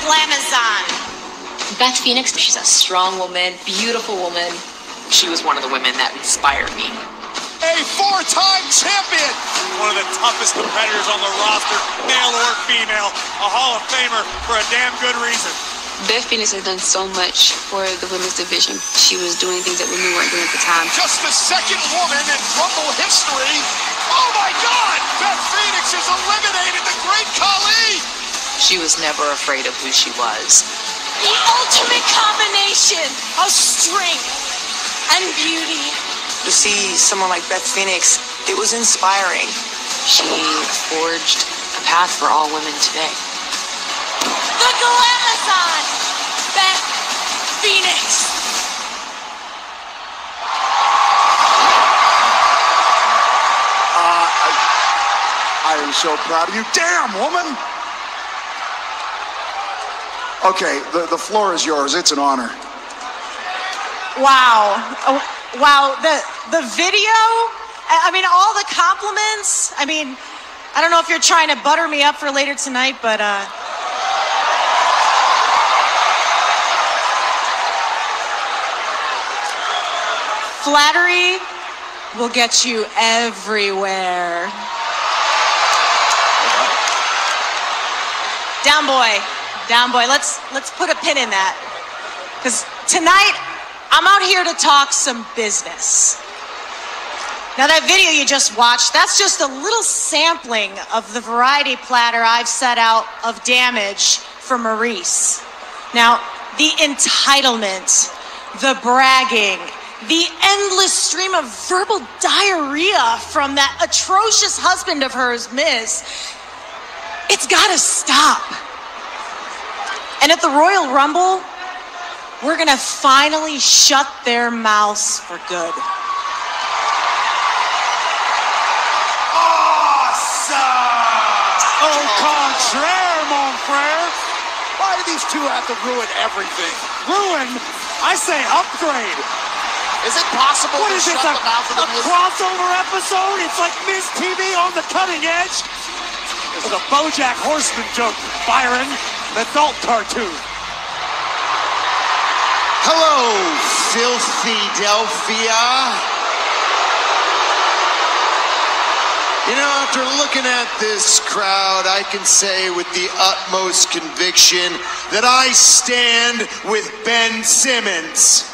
glamazon. Beth Phoenix, she's a strong woman, beautiful woman. She was one of the women that inspired me. A four-time champion. One of the toughest competitors on the roster, male or female. A Hall of Famer for a damn good reason. Beth Phoenix has done so much for the women's division. She was doing things that women weren't doing at the time. Just the second woman in Rumble history. Oh my God! Beth Phoenix has eliminated the Great Khali. She was never afraid of who she was. The ultimate combination of strength and beauty. To see someone like Beth Phoenix, it was inspiring. She forged a path for all women today. The glamazon, Beth Phoenix. I am so proud of you. Damn, woman! Okay, the floor is yours. It's an honor. Wow. Oh, wow. The video, I mean, all the compliments. I mean, I don't know if you're trying to butter me up for later tonight, but flattery will get you everywhere. Down boy, let's put a pin in that. Because tonight, I'm out here to talk some business. Now that video you just watched, that's just a little sampling of the variety platter I've set out of damage for Maryse. Now, the entitlement, the bragging, the endless stream of verbal diarrhea from that atrocious husband of hers, Miz, it's gotta stop. And at the Royal Rumble, we're gonna finally shut their mouths for good. Awesome! Au contraire, mon frère. Why do these two have to ruin everything? Ruin? I say upgrade. Is it possible What to is this, shut a the mouth of the Miz? crossover episode? It's like Miz TV on the cutting edge. It's a BoJack Horseman joke, Byron. An adult cartoon. Hello, Filthy Delphia. You know, after looking at this crowd, I can say with the utmost conviction that I stand with Ben Simmons.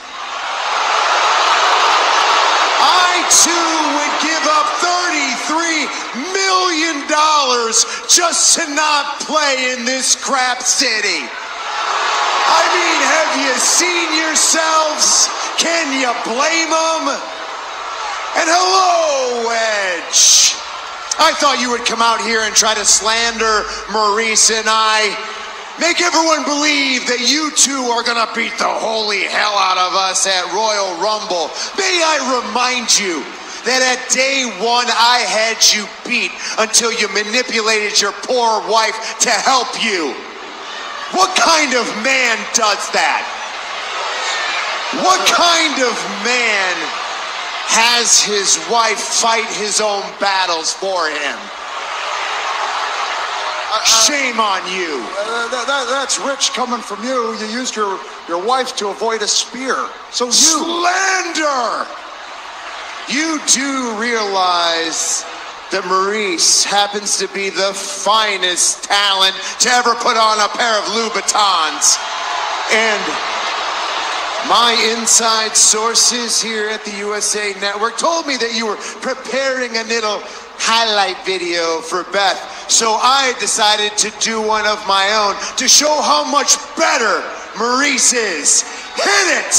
I too would give up $33 million just to not play in this crap city. I mean, have you seen yourselves? Can you blame them? And hello, Edge. I thought you would come out here and try to slander Maryse and I. Make everyone believe that you two are gonna beat the holy hell out of us at Royal Rumble. May I remind you that at day one I had you beat until you manipulated your poor wife to help you. What kind of man does that? What kind of man has his wife fight his own battles for him? Shame on you. That's rich coming from you. You used your wife to avoid a spear. So you... Slander! You do realize that Maryse happens to be the finest talent to ever put on a pair of Louboutins. And my inside sources here at the USA Network told me that you were preparing a little highlight video for Beth. So I decided to do one of my own to show how much better Maryse is. Hit it!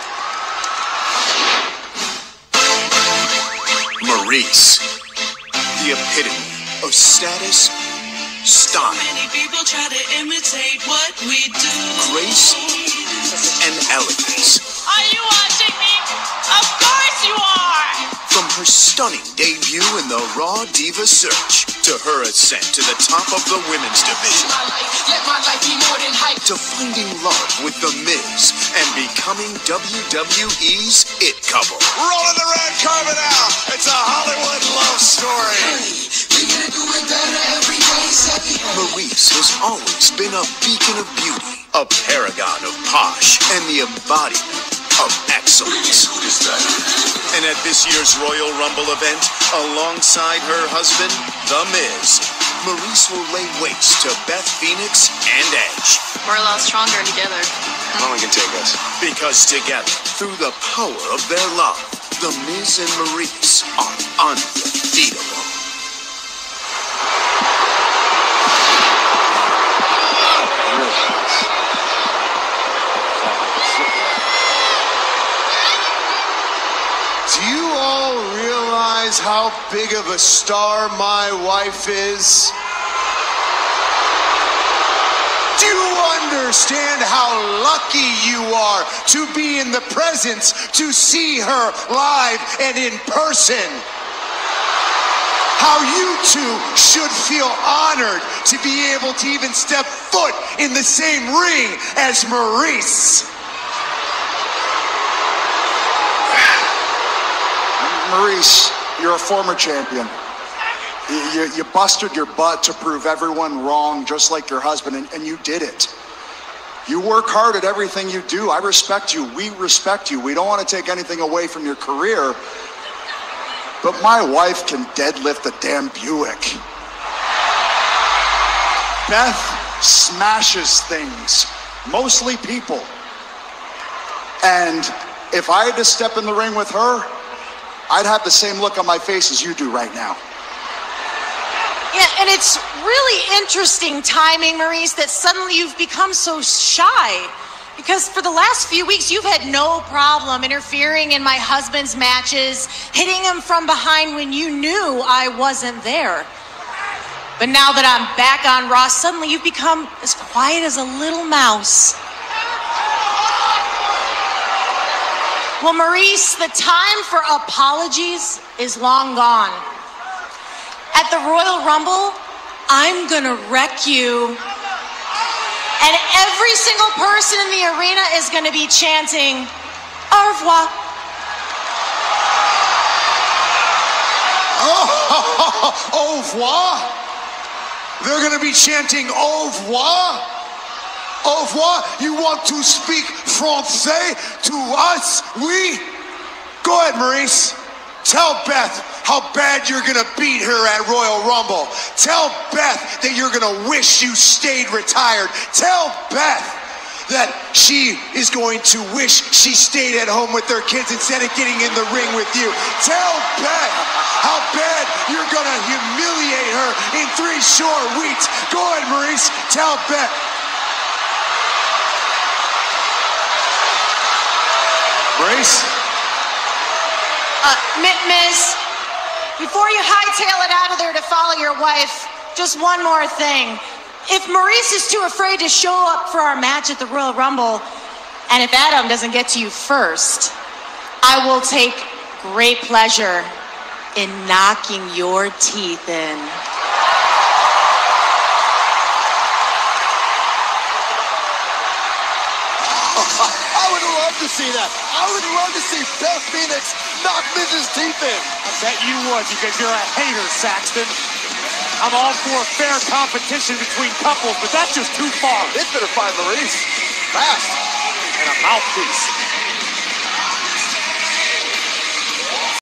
Maryse, the epitome of status, style, Many people try to imitate what we do. grace, and elegance. Are you watching me? Of course you are! From her stunning debut in the Raw Diva Search to her ascent to the top of the women's division, Let my life be more than hype. to finding love with The Miz and becoming WWE's It Couple. Rolling the red carpet out. It's a Hollywood love story. We gonna do it better every day. Say, Maryse has always been a beacon of beauty, a paragon of posh, and the embodiment of excellence. And at this year's Royal Rumble event, alongside her husband, The Miz, Maryse will lay waste to Beth Phoenix and Edge. We're a lot stronger together. No one can take us. Because together, through the power of their love, The Miz and Maryse are undefeatable. Do you all realize how big of a star my wife is? Do you understand how lucky you are to be in the presence to see her live and in person? How you two should feel honored to be able to even step foot in the same ring as Maryse. Maryse, you're a former champion. You busted your butt to prove everyone wrong, just like your husband, and you did it. You work hard at everything you do. I respect you. We respect you. We don't want to take anything away from your career, but my wife can deadlift a damn Buick. Beth smashes things, mostly people. And if I had to step in the ring with her, I'd have the same look on my face as you do right now. Yeah, and it's really interesting timing, Maryse, that suddenly you've become so shy. Because for the last few weeks, you've had no problem interfering in my husband's matches, hitting him from behind when you knew I wasn't there. But now that I'm back on Raw, suddenly you've become as quiet as a little mouse. Well, Maryse, the time for apologies is long gone. At the Royal Rumble, I'm gonna wreck you. And every single person in the arena is gonna be chanting, au revoir. Oh, au revoir? They're gonna be chanting au revoir? Au revoir? You want to speak Francais to us? Oui? Go ahead, Maryse. Tell Beth how bad you're gonna beat her at Royal Rumble. Tell Beth that you're gonna wish you stayed retired. Tell Beth that she is going to wish she stayed at home with their kids instead of getting in the ring with you. Tell Beth how bad you're gonna humiliate her in 3 short weeks. Go ahead, Maryse. Tell Beth. Maryse? Miz, before you hightail it out of there to follow your wife, just one more thing. If Maryse is too afraid to show up for our match at the Royal Rumble, and if Adam doesn't get to you first, I will take great pleasure in knocking your teeth in. I would love to see that. I would love to see Beth Phoenix knock Miz's teeth in. I bet you would, because you're a hater, Saxton. I'm all for a fair competition between couples, but that's just too far. It's better find Maryse fast and a mouthpiece.